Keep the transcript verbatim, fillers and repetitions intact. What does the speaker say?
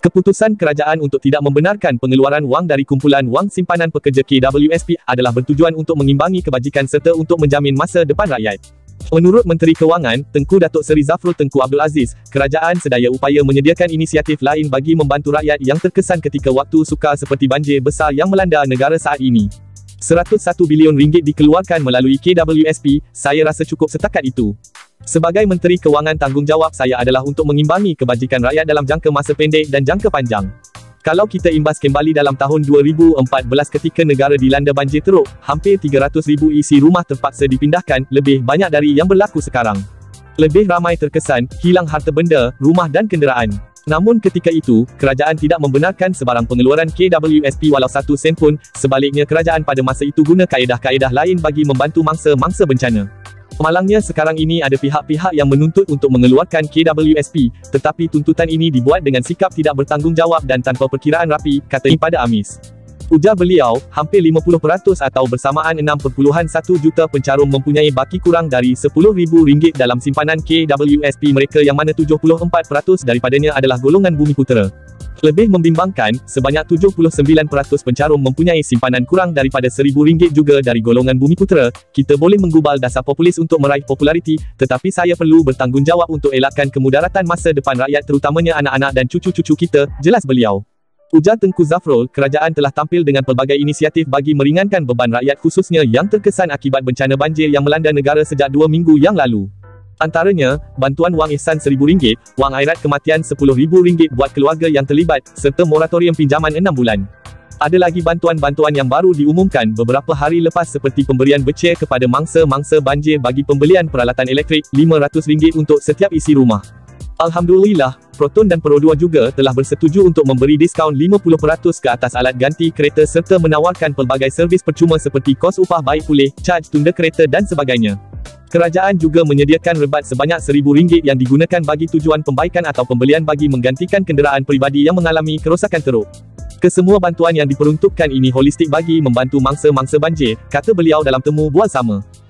Keputusan kerajaan untuk tidak membenarkan pengeluaran wang dari kumpulan wang simpanan pekerja K W S P adalah bertujuan untuk mengimbangi kebajikan serta untuk menjamin masa depan rakyat. Menurut Menteri Kewangan, Tengku Datuk Seri Zafrul Tengku Abdul Aziz, kerajaan sedaya upaya menyediakan inisiatif lain bagi membantu rakyat yang terkesan ketika waktu sukar seperti banjir besar yang melanda negara saat ini. seratus satu bilion ringgit dikeluarkan melalui K W S P, saya rasa cukup setakat itu. Sebagai Menteri Kewangan, tanggungjawab saya adalah untuk mengimbangi kebajikan rakyat dalam jangka masa pendek dan jangka panjang. Kalau kita imbas kembali dalam tahun dua ribu empat belas ketika negara dilanda banjir teruk, hampir tiga ratus ribu isi rumah terpaksa dipindahkan, lebih banyak dari yang berlaku sekarang. Lebih ramai terkesan hilang harta benda, rumah dan kenderaan. Namun ketika itu, kerajaan tidak membenarkan sebarang pengeluaran K W S P walau satu sen pun. Sebaliknya, kerajaan pada masa itu guna kaedah-kaedah lain bagi membantu mangsa-mangsa bencana. Malangnya sekarang ini ada pihak-pihak yang menuntut untuk mengeluarkan K W S P, tetapi tuntutan ini dibuat dengan sikap tidak bertanggungjawab dan tanpa perkiraan rapi, kata pada Amis. Ujar beliau, hampir lima puluh peratus atau bersamaan enam perpuluhan satu juta pencarum mempunyai baki kurang dari sepuluh ribu ringgit dalam simpanan K W S P mereka, yang mana tujuh puluh empat peratus daripadanya adalah golongan Bumiputera. Lebih membimbangkan, sebanyak tujuh puluh sembilan peratus pencarum mempunyai simpanan kurang daripada seribu ringgit juga dari golongan Bumiputera. Kita boleh menggubal dasar populis untuk meraih populariti, tetapi saya perlu bertanggungjawab untuk elakkan kemudaratan masa depan rakyat, terutamanya anak-anak dan cucu-cucu kita, jelas beliau. Ujar Tengku Zafrul, kerajaan telah tampil dengan pelbagai inisiatif bagi meringankan beban rakyat khususnya yang terkesan akibat bencana banjir yang melanda negara sejak dua minggu yang lalu. Antaranya, bantuan wang ihsan seribu ringgit, wang airat kematian sepuluh ribu ringgit buat keluarga yang terlibat, serta moratorium pinjaman enam bulan. Ada lagi bantuan-bantuan yang baru diumumkan beberapa hari lepas seperti pemberian beceh kepada mangsa-mangsa banjir bagi pembelian peralatan elektrik, lima ratus ringgit untuk setiap isi rumah. Alhamdulillah, Proton dan Pro dua juga telah bersetuju untuk memberi diskaun lima puluh peratus ke atas alat ganti kereta serta menawarkan pelbagai servis percuma seperti kos upah baik pulih, caj tunda kereta dan sebagainya. Kerajaan juga menyediakan rebat sebanyak seribu ringgit yang digunakan bagi tujuan pembaikan atau pembelian bagi menggantikan kenderaan peribadi yang mengalami kerosakan teruk. Kesemua bantuan yang diperuntukkan ini holistik bagi membantu mangsa-mangsa banjir, kata beliau dalam temu bual sama.